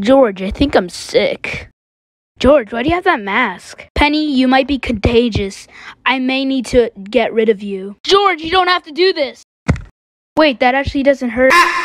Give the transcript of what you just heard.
George, I think I'm sick. George, why do you have that mask? Penny, you might be contagious. I may need to get rid of you. George, you don't have to do this. Wait, that actually doesn't hurt.